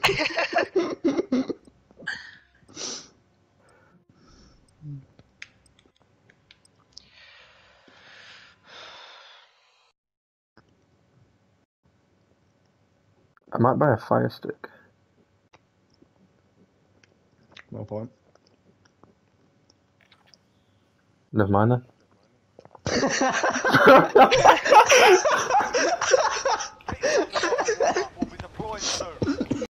I might buy a fire stick. No point. Never mind then. We'll be deploying soon.